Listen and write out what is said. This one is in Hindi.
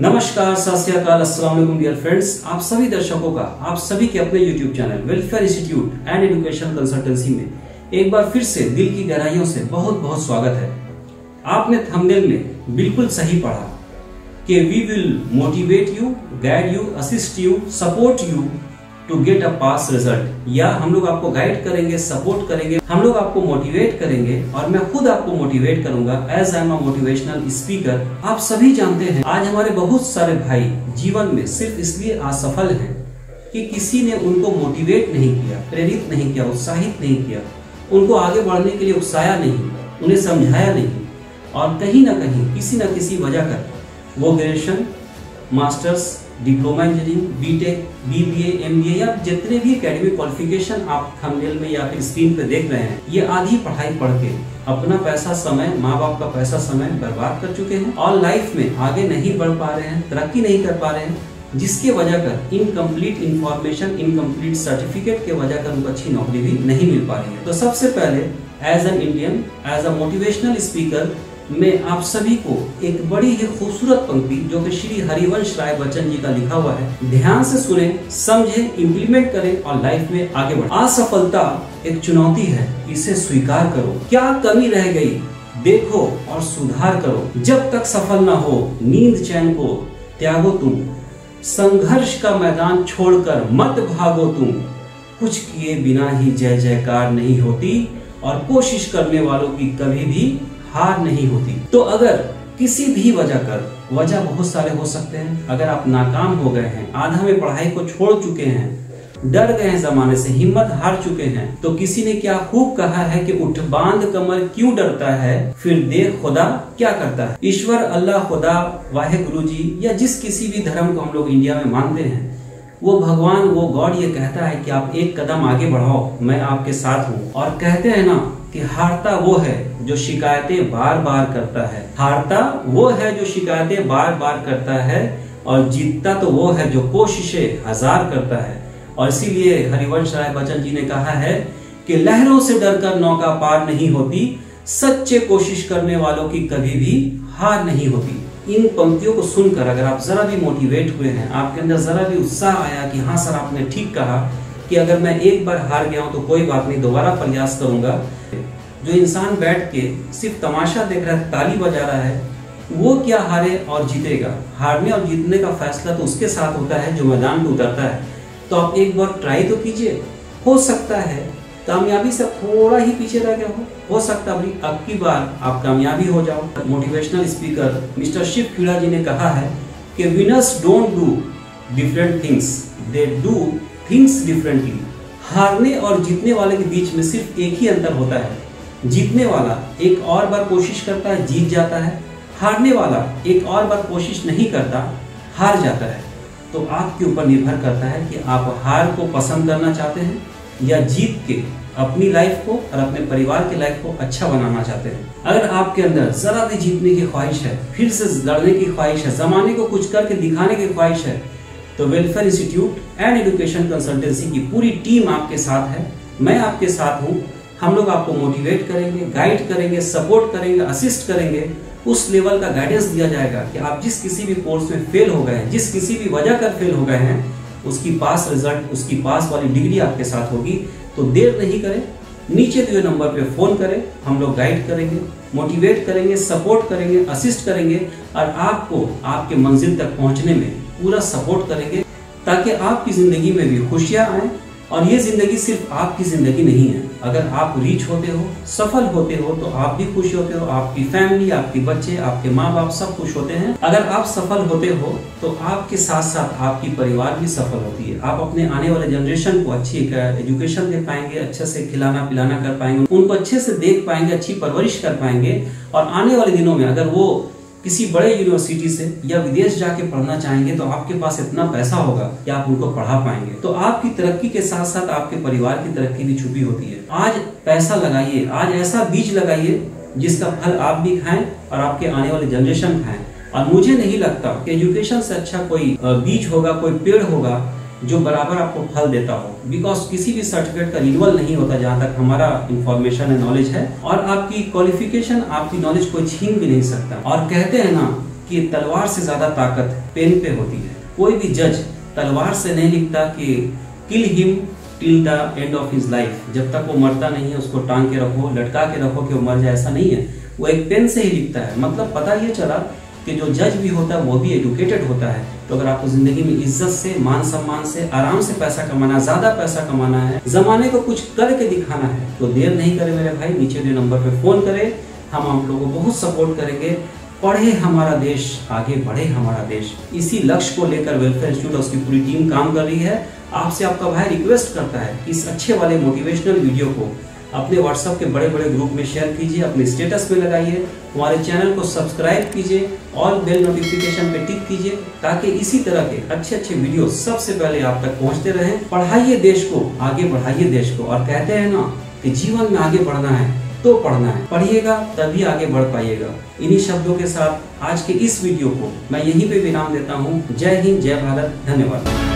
नमस्कार, सत श्री अकाल, अस्सलाम वालेकुम डियर फ्रेंड्स। आप सभी दर्शकों का आप सभी के अपने YouTube channel welfare institute and education consultancy में एक बार फिर से दिल की गहराइयों से बहुत बहुत स्वागत है। आपने थंबनेल में बिल्कुल सही पढ़ा कि we will motivate you, guide you, assist you, support you to get a pass result. या हम लोग आपको गाइड करेंगे, सपोर्ट करेंगे, हम लोग आपको मोटिवेट करेंगे और मैं खुद आपको मोटिवेट करूंगा as I am a motivational speaker. आप सभी जानते हैं आज हमारे बहुत सारे भाई जीवन में सिर्फ इसलिए असफल हैं कि किसी ने उनको मोटिवेट नहीं किया, प्रेरित नहीं किया, उत्साहित नहीं किया, उनको आगे बढ़ने के लिए उकसाया नहीं, उन्हें समझाया नहीं और कहीं ना कहीं किसी न किसी वजह कर वो graduation, masters, diploma engineering, BTech, BBA, MBA या जितने भी एकेडमिक क्वालिफिकेशन आप थंबनेल में या फिर स्क्रीन पे देख रहे हैं, ये आधी पढ़ाई पढ़ के अपना पैसा, समय, माँ बाप का पैसा, समय बर्बाद कर चुके हैं और लाइफ में आगे नहीं बढ़ पा रहे हैं, तरक्की नहीं कर पा रहे हैं, जिसके वजह कर इनकम्प्लीट इंफॉर्मेशन, इनकम्प्लीट सर्टिफिकेट के वजह कर उनको अच्छी नौकरी भी नहीं मिल पा रही है। तो सबसे पहले as an Indian, as a motivational speaker मैं आप सभी को एक बड़ी ही खूबसूरत पंक्ति जो कि श्री हरिवंश राय बच्चन जी का लिखा हुआ है, ध्यान से सुने, समझे, इम्प्लीमेंट करें और लाइफ में आगे बढ़े। असफलता एक चुनौती है, इसे स्वीकार करो। क्या कमी रह गई देखो और सुधार करो। जब तक सफल ना हो नींद चैन को त्यागो तुम, संघर्ष का मैदान छोड़कर मत भागो तुम, कुछ किए बिना ही जय जयकार नहीं होती और कोशिश करने वालों की कभी भी हार नहीं होती। तो अगर किसी भी वजह बहुत सारे हो सकते हैं, अगर आप नाकाम हो गए हैं, आधा में पढ़ाई को छोड़ चुके हैं, डर गए हैं जमाने से, हिम्मत हार चुके हैं, तो किसी ने क्या खूब कहा है कि उठ बांध कमर क्यों डरता है, फिर देख खुदा क्या करता है। ईश्वर, अल्लाह, खुदा, वाहे गुरु जी या जिस किसी भी धर्म को हम लोग इंडिया में मानते हैं, वो भगवान, वो गॉड ये कहता है कि आप एक कदम आगे बढ़ाओ, मैं आपके साथ हूँ। और कहते हैं ना कि हारता वो है जो शिकायतें बार बार करता है, हारता वो है जो शिकायतें बार बार करता है और जीतता तो वो है जो कोशिशें हजार करता है। और इसीलिए हरिवंश राय बच्चन जी ने कहा है कि लहरों से डरकर नौका पार नहीं होती, सच्चे कोशिश करने वालों की कभी भी हार नहीं होती। इन पंक्तियों को सुनकर अगर आप जरा भी मोटिवेट हुए हैं, आपके अंदर जरा भी उत्साह आया कि हाँ सर आपने ठीक कहा कि अगर मैं एक बार हार गया हूं तो कोई बात नहीं, दोबारा प्रयास करूंगा। जो इंसान बैठ के सिर्फ तमाशा देख रहा है, ताली बजा रहा है, वो क्या हारे और जीतेगा। हारने और जीतने का फैसला तो उसके साथ होता है जो मैदान में उतरता है। तो आप एक बार ट्राई तो कीजिए, हो सकता है कामयाबी से थोड़ा ही पीछे रह गए हो सकता है अब की बार आप कामयाबी हो जाओ। Motivational speaker mister Shiv Khera ji ने कहा है कि winners don't do different things, they do things differently. हारने और जीतने वाले के बीच में सिर्फ एक ही अंतर होता है, जीतने वाला एक और बार कोशिश करता है, जीत जाता है, हारने वाला एक और बार कोशिश नहीं करता, हार जाता है। तो आपके ऊपर निर्भर करता है कि आप हार को पसंद करना चाहते हैं या जीत के अपनी लाइफ को और अपने परिवार की लाइफ को अच्छा बनाना चाहते हैं। अगर आपके अंदर जरा भी जीतने की ख्वाहिश है, फिर से लड़ने की ख्वाहिश है, जमाने को कुछ करके दिखाने की ख्वाहिश है, तो welfare institute and education consultancy की पूरी टीम आपके साथ है, मैं आपके साथ हूँ। हम लोग आपको मोटिवेट करेंगे, गाइड करेंगे, सपोर्ट करेंगे, असिस्ट करेंगे। उस लेवल का गाइडेंस दिया जाएगा कि आप जिस किसी भी कोर्स में फेल हो गए हैं, जिस किसी भी वजह कर फेल हो गए हैं, उसकी पास रिजल्ट, उसकी पास वाली डिग्री आपके साथ होगी। तो देर नहीं करें, नीचे दिए नंबर पे फोन करें, हम लोग गाइड करेंगे, मोटिवेट करेंगे, सपोर्ट करेंगे, असिस्ट करेंगे और आपको आपके मंजिल तक पहुंचने में पूरा सपोर्ट करेंगे ताकि आपकी जिंदगी में भी खुशियां आए। और ये जिंदगी सिर्फ आपकी जिंदगी नहीं है। अगर आप रीच होते हो, सफल होते हो, तो आप भी खुश होते हो, आपकी फैमिली, आपके बच्चे, आपके माँ बाप सब खुश होते हैं। अगर आप सफल होते हो तो आपके साथ साथ आपकी परिवार भी सफल होती है। आप अपने आने वाले जनरेशन को अच्छी एजुकेशन दे पाएंगे, अच्छे से खिलाना पिलाना कर पाएंगे, उनको अच्छे से देख पाएंगे, अच्छी परवरिश कर पाएंगे। और आने वाले दिनों में अगर वो किसी बड़े यूनिवर्सिटी से या विदेश जाके पढ़ना चाहेंगे तो आपके पास इतना पैसा होगा कि आप उनको पढ़ा पाएंगे। तो आपकी तरक्की के साथ साथ आपके परिवार की तरक्की भी छुपी होती है। आज पैसा लगाइए, आज ऐसा बीज लगाइए जिसका फल आप भी खाएं और आपके आने वाले जनरेशन खाएं। और मुझे नहीं लगता कि एजुकेशन से अच्छा कोई बीज होगा, कोई पेड़ होगा जो बराबर आपको फल देता हो। बिकॉज किसी भी सर्टिफिकेट का रिन्यूअल नहीं होता जहाँ तक हमारा इंफॉर्मेशन है, नॉलेज है। और आपकी क्वालिफिकेशन, आपकी नॉलेज कोई छीन भी नहीं सकता। और कहते हैं ना कि तलवार से ज्यादा ताकत पेन पे होती है। कोई भी जज तलवार से नहीं लिखता कि kill him till the end of his life, जब तक वो मरता नहीं है उसको टांग के रखो, लटका के रखो कि वो मर जाए, ऐसा नहीं है। वो एक पेन से ही लिखता है। मतलब पता ये चला कि जो जज भी होता है वो भी एजुकेटेड होता है। तो अगर आपको जिंदगी में इज्जत से, मान सम्मान से, आराम से पैसा कमाना, ज्यादा पैसा कमाना है, जमाने को कुछ करके दिखाना है, तो देर नहीं करे मेरे भाई, नीचे दिए नंबर पे फोन करें। हम आप लोगों को बहुत सपोर्ट करेंगे। पढ़े हमारा देश, आगे बढ़े हमारा देश, इसी लक्ष्य को लेकर वेलफेयर इंस्टीट्यूट और उसकी पूरी टीम काम कर रही है। आपसे आपका भाई रिक्वेस्ट करता है कि इस अच्छे वाले मोटिवेशनल वीडियो को अपने व्हाट्सएप के बड़े बड़े ग्रुप में शेयर कीजिए, अपने स्टेटस पे लगाइए, हमारे चैनल को सब्सक्राइब कीजिए और बेल नोटिफिकेशन पे टिक कीजिए, ताकि इसी तरह के अच्छे अच्छे वीडियो सबसे पहले आप तक पहुंचते रहें। पढ़ाइए देश को, आगे बढ़ाइए देश को। और कहते हैं ना कि जीवन में आगे बढ़ना है तो पढ़ना है, पढ़िएगा तभी आगे बढ़ पाइएगा। इन्हीं शब्दों के साथ आज के इस वीडियो को मैं यहीं पे विराम देता हूँ। जय हिंद, जय भारत, धन्यवाद।